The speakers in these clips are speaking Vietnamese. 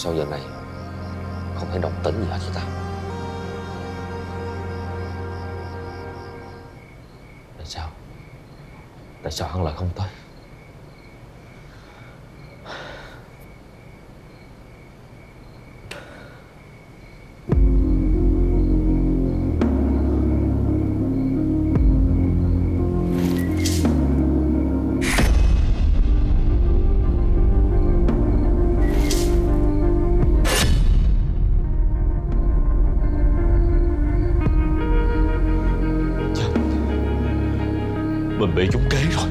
sao giờ này không thấy động tĩnh gì hết vậy ta? Tại sao hắn lại không tới? Mình bị trúng kế rồi.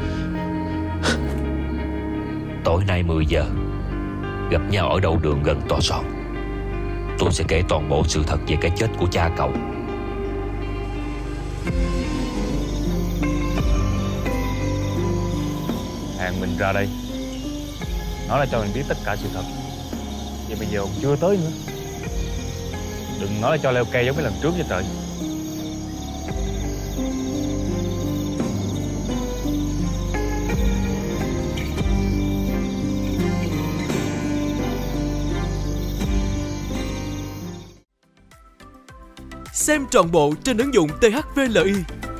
Tối nay 10 giờ gặp nhau ở đầu đường gần tòa soạn. Tôi sẽ kể toàn bộ sự thật về cái chết của cha cậu. Hàng mình ra đây, nó là cho mình biết tất cả sự thật. Vậy bây giờ còn chưa tới nữa. Đừng nói là cho leo cây giống cái lần trước nha trời. Xem trọn bộ trên ứng dụng THVLI.